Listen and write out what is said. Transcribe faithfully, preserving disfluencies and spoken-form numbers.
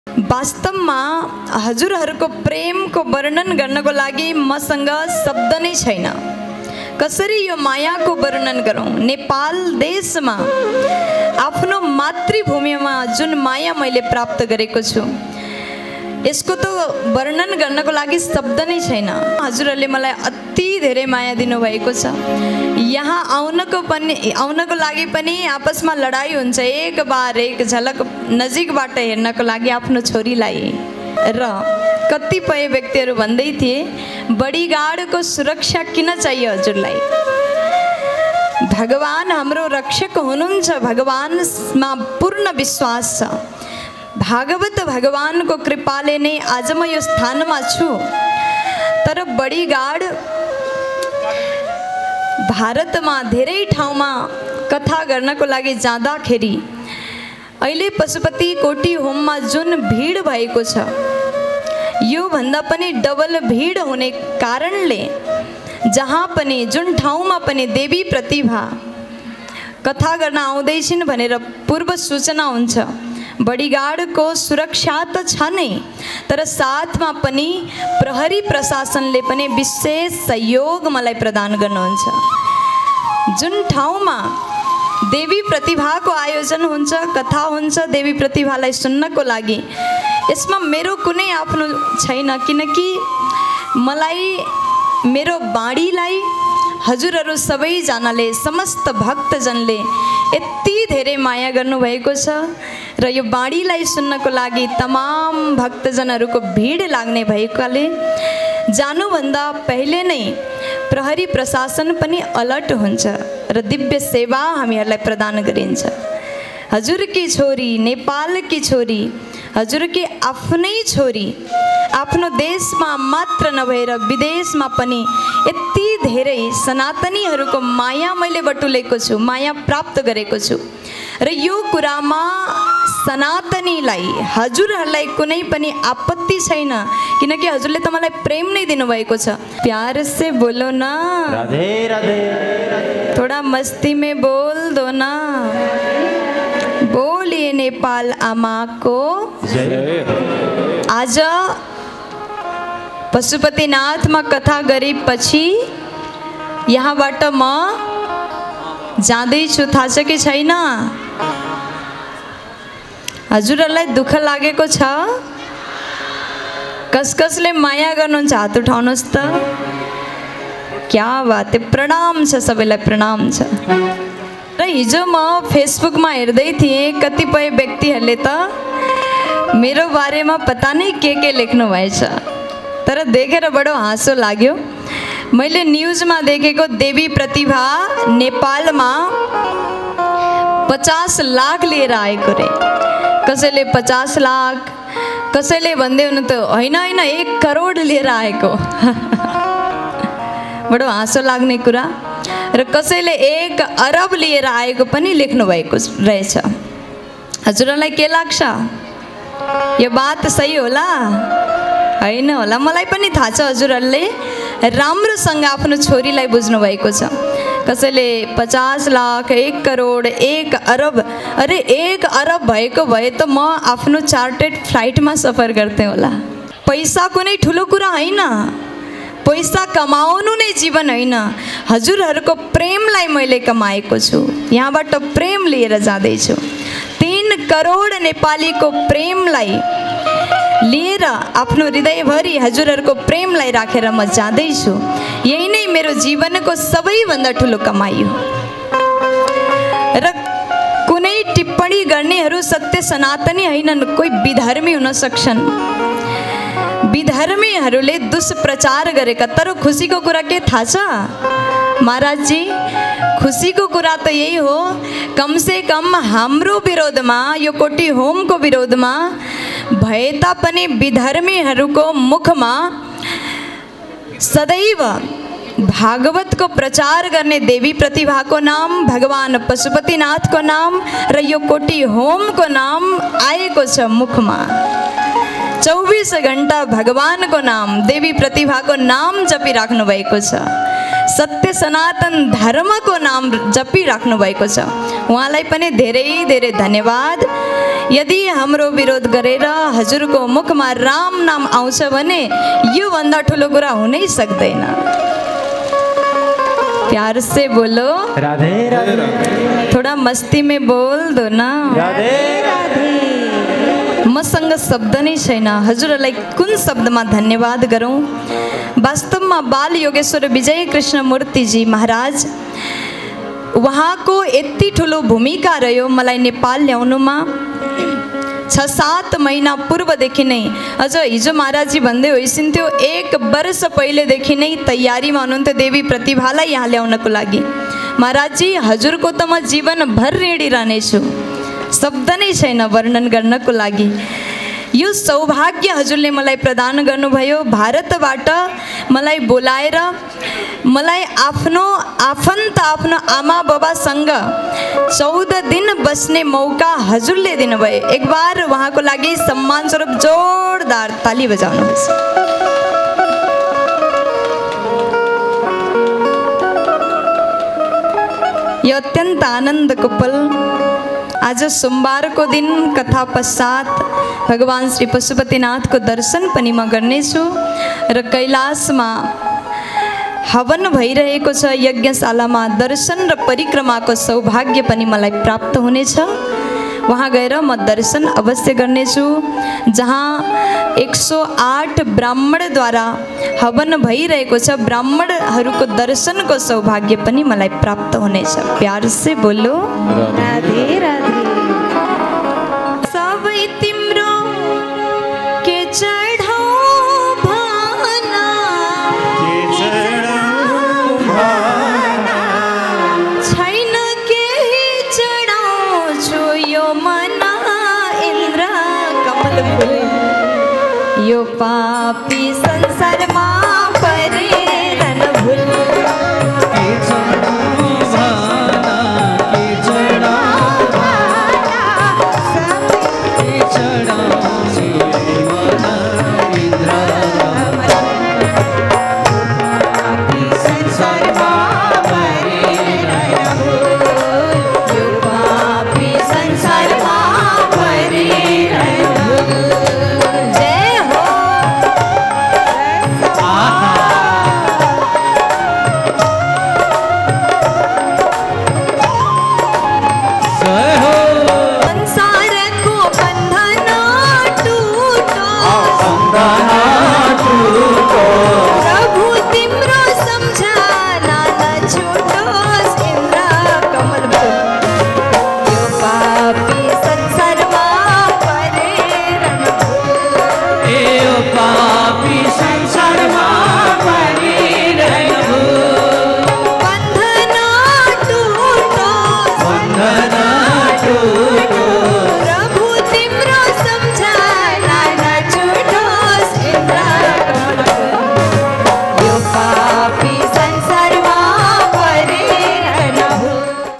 वास्तवमा हजुरहरूको प्रेमको वर्णन गर्नको लागि मसँग शब्द नै छैन। कसरी यो मायाको वर्णन गरौँ? नेपाल देशमा आफ्नो मातृभूमिमा जुन माया मैले प्राप्त गरेको छु, यसको त वर्णन गर्नको लागि शब्द नै छैन। हजुरहरूले मलाई अति धेरै माया दिनुभएको छ। यहाँ आउनको पनि आउनको लागि पनि आपसमा लडाई हुन्छ। एक बार एक झलक नजिकबाट हेर्नको लागि आफ्नो छोरीलाई। र कतिपय व्यक्तिहरू भन्दै थिए बडीगार्डको सुरक्षा किन चाहियो हजुरलाई? भगवान हाम्रो रक्षक हुनुहुन्छ, भगवानमा पूर्ण विश्वास छ। भागवत भगवानको कृपाले नै आज म यो स्थानमा छु। तर बडीगार्ड भारतमा धेरै ठाउँमा कथा गर्नको लागि जाँदाखेरि अहिले पशुपति कोटी होममा जुन भिड भएको छ, यो भन्दा पनि डबल भिड हुने कारणले जहाँ पनि जुन ठाउँमा पनि देवी प्रतिभा कथा गर्न आउँदैछिन् भनेर पूर्व सूचना हुन्छ। बडीगार्डको सुरक्षा त छ नै, तर साथमा पनि प्रहरी प्रशासनले पनि विशेष सहयोग मलाई प्रदान गर्नुहुन्छ। जुन ठाउँमा देवी प्रतिभाको आयोजन हुन्छ, कथा हुन्छ, देवी प्रतिभालाई सुन्नको लागि, यसमा मेरो कुनै आफ्नो छैन। किनकि मलाई मेरो बाणीलाई हजुरहरू सबैजनाले, समस्त भक्तजनले यति धेरै माया गर्नुभएको छ र यो बाणीलाई सुन्नको लागि तमाम भक्तजनहरूको भिड लाग्ने भएकाले जानुभन्दा पहिले नै प्रहरी प्रशासन पनि अलर्ट हुन्छ र दिव्य सेवा हामीहरूलाई प्रदान गरिन्छ। हजुरकी छोरी, नेपालकी छोरी, हजुरकी आफ्नै छोरी, आफ्नो देशमा मात्र नभएर विदेशमा पनि यति धेरै सनातनीहरूको माया मैले बटुलेको छु, माया प्राप्त गरेको छु। र यो कुरामा सनातनीलाई, हजुरहरूलाई कुनै पनि आपत्ति छैन, किनकि हजुरले त मलाई प्रेम नै दिनुभएको छ। प्यार से बोलो ना, राधे राधे, थोड़ा मस्ती में बोल दो ना। बोलिए नेपाल आमा को जय। आज पशुपतिनाथमा कथा गरेपछि यहाँबाट म जाँदैछु, थाहा छ कि छैन? हजुरहरूलाई दुःख लागेको छ? कस कसले माया गर्नुहुन्छ हात उठाउनुहोस् त। क्या बात है, प्रणाम छ सबैलाई, प्रणाम छ। र हिजो म फेसबुकमा हेर्दै थिएँ, कतिपय व्यक्तिहरूले त मेरो बारेमा पता नै के के लेख्नु भएछ, तर देखेर बडो हाँसो लाग्यो। मैले न्युजमा देखेको देवी प्रतिभा नेपालमा पचास लाख लिएर आएको रे। कसैले पचास लाख, कसैले भन्दै हुनु त होइन होइन एक करोड लिएर आएको। बडो हाँसो लाग्ने कुरा। र कसैले एक अरब लिएर आएको पनि लेख्नु भएको रहेछ। हजुरहरूलाई के लाग्छ? यो बात सही होला होइन होला? मलाई पनि थाहा छ हजुरहरूले राम्रोसँग आफ्नो छोरीलाई बुझ्नु भएको छ। कसैले पचास लाख, एक करोड, एक अरब। अरे एक अरब भएको भए त म आफ्नो चार्टेड फ्लाइटमा सफर गर्थेँ होला। पैसा कुनै ठुलो कुरा होइन, पैसा कमाउनु नै जीवन होइन। हजुरहरूको प्रेमलाई मैले कमाएको छु, यहाँबाट प्रेम लिएर जाँदैछु। तीन करोड नेपालीको प्रेमलाई लिएर, आफ्नो हृदयभरि हजुरहरूको प्रेमलाई राखेर म जाँदैछु। यही नै मेरो जीवनको सबैभन्दा ठुलो कमाइ हो। र कुनै टिप्पणी गर्नेहरू सत्य सनातनी होइनन्, कोही विधर्मी हुन सक्छन्। विधर्मीहरूले दुष्प्रचार गरेका। तर खुसीको कुरा के थाहा छ महाराजजी? खुसीको कुरा त यही हो, कम से कम हाम्रो विरोधमा, यो कोटी होमको विरोधमा भए तापनि विधर्मीहरूको मुखमा सदैव भागवतको प्रचार गर्ने देवी प्रतिभाको नाम, भगवान पशुपतिनाथको नाम र यो कोटी होमको नाम आएको छ मुखमा। चौबिस घण्टा भगवानको नाम, देवी प्रतिभाको नाम जपिराख्नु भएको छ। सत्य सनातन धर्मको नाम जपिराख्नु भएको छ। उहाँलाई पनि धेरै धेरै धन्यवाद। यदि हाम्रो विरोध गरेर हजुरको मुखमा राम नाम आउँछ भने यो भन्दा ठुलो कुरा हुनै सक्दैन। प्यार से बोलो राधे राधे। थोड़ा मस्ती में बोल दो ना। राधे राधे। मसँग शब्द नै छैन, हजुरलाई कुन शब्दमा धन्यवाद गरौँ। वास्तवमा बाल योगेश्वर विजय कृष्ण मूर्तिजी महाराज उहाँको यति ठुलो भूमिका रह्यो मलाई नेपाल ल्याउनुमा। छ सात महिना पूर्वदेखि नै, अझ हिजो महाराजजी भन्दै होइसिन्थ्यो एक वर्ष पहिलेदेखि नै तयारीमा हुनुहुन्थ्यो देवी प्रतिभालाई यहाँ ल्याउनको लागि। महाराजजी हजुरको त म जीवनभर ऋणी रहनेछु, शब्द नै छैन वर्णन गर्नको लागि। यो सौभाग्य हजुरले मलाई प्रदान गर्नुभयो। भारतबाट मलाई बोलाएर मलाई आफ्नो आफन्त आफ्नो आमा बाबासँग चौध दिन बस्ने मौका हजुरले दिनुभयो। एक बार उहाँको लागि सम्मान स्वरूप जोरदार ताली बजाउनुहोस्। यो अत्यन्त आनन्दको पल। आज सोमबार को दिन कथा पश्चात भगवान श्री पशुपतिनाथ को दर्शन पनि म गर्नेछु र कैलाशमा हवन भइरहेको छ यज्ञशालामा दर्शन र परिक्रमाको सौभाग्य पनि मलाई प्राप्त हुनेछ। वहाँ गएर म दर्शन अवश्य गर्नेछु। जहाँ एक सौ आठ ब्राह्मणद्वारा हवन भइरहेको छ, ब्राह्मणहरूको दर्शनको सौभाग्य पनि मलाई प्राप्त हुनेछ। प्यार से बोलो राधे राधे। सबै तिम्रो के चढाउ भाना, छैन केही चढाउँछु यो मना इन्द्र कमल फुल। यो पापी संसारमा परे